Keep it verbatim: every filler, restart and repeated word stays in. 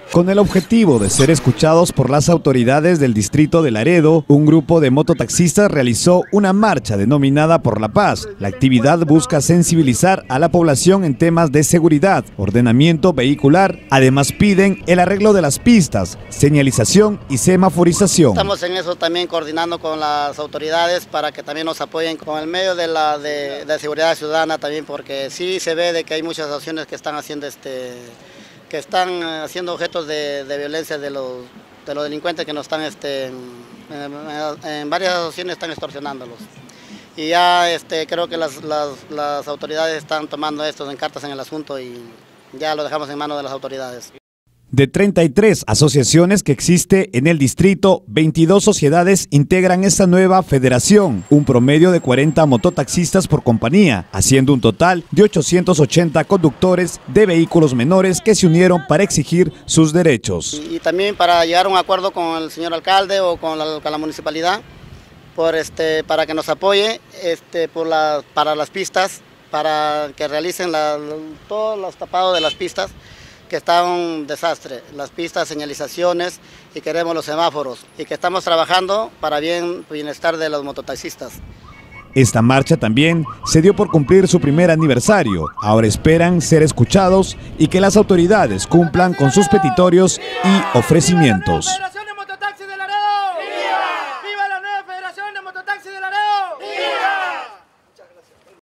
Con el objetivo de ser escuchados por las autoridades del distrito de Laredo, un grupo de mototaxistas realizó una marcha denominada Por la Paz. La actividad busca sensibilizar a la población en temas de seguridad, ordenamiento vehicular. Además piden el arreglo de las pistas, señalización y semaforización. Estamos en eso también coordinando con las autoridades para que también nos apoyen con el medio de la de, de seguridad ciudadana también, porque sí se ve de que hay muchas acciones que están haciendo este que están haciendo objetos de, de violencia de los, de los delincuentes que nos están, este, en, en, en varias ocasiones están extorsionándolos. Y ya este, creo que las, las, las autoridades están tomando esto en cartas en el asunto y ya lo dejamos en manos de las autoridades. De treinta y tres asociaciones que existe en el distrito, veintidós sociedades integran esta nueva federación, un promedio de cuarenta mototaxistas por compañía, haciendo un total de ochocientos ochenta conductores de vehículos menores que se unieron para exigir sus derechos. Y, y también para llegar a un acuerdo con el señor alcalde o con la, con la municipalidad, por este, para que nos apoye este, por la, para las pistas, para que realicen la, todos los tapados de las pistas, que está un desastre, las pistas, señalizaciones y queremos los semáforos y que estamos trabajando para bien bienestar de los mototaxistas. Esta marcha también se dio por cumplir su primer aniversario. Ahora esperan ser escuchados y que las autoridades cumplan con sus petitorios y ofrecimientos.